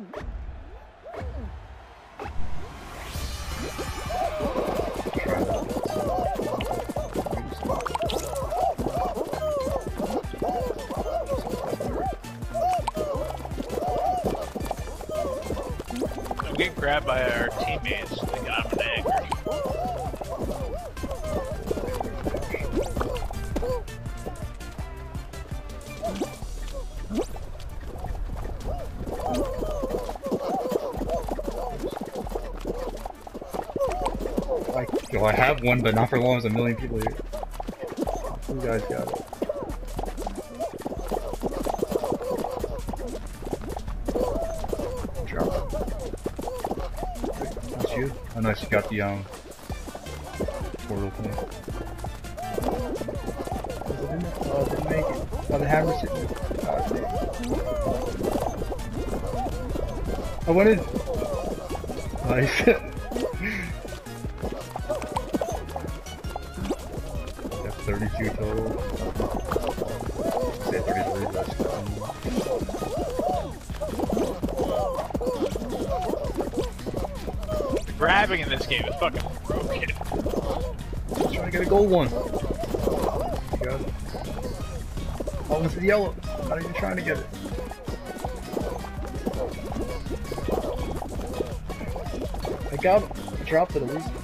I'm getting grabbed by our teammates thinking I'm an egg. I have one, but not for long as a million people here. You guys got it. Drop it. That's you? Oh nice, you got the portal thing. Oh, I didn't make it. Oh, the hammer's hitting me. Oh, I went in! Nice. 32 total. Say 33 less. The grabbing in this game is fucking broken. I'm trying to get a gold one. You got it. Oh, it's the yellow. I'm not even trying to get it. I got him. I dropped it at least.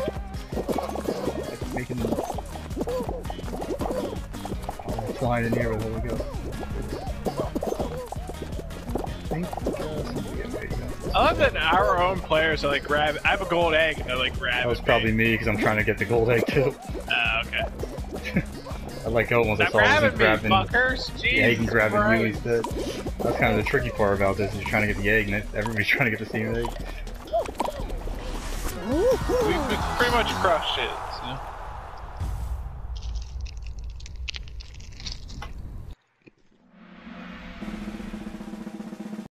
Like making them. Flying in here with all we go. I love that our own players are like grab. I have a gold egg and they're like grab. That was probably me because I'm trying to get the gold egg too. Okay. I let go once I saw him grabbing the egg and grabbing you instead. That's kind of the tricky part about this, is you're trying to get the egg and everybody's trying to get the same egg. We've pretty much crushed it. So.